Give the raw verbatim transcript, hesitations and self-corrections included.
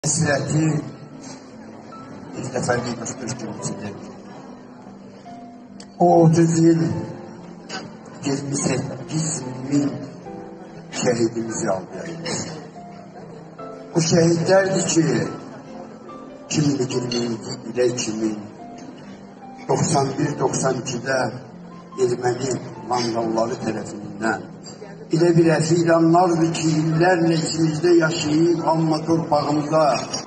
Həsrəti bir dəfəlik qırx günçidir. O otuz il iyirmi səkkiz min şəhidimizi aldı. Bu şəhidlərdir ki, iki min iyirminci ilə iki min doxsan bir doxsan ikidə erməni vandalları tərəfindən elə bir əfi ilanlardır ki, illərlə içimizdə yaşayıb, amma torpağımıza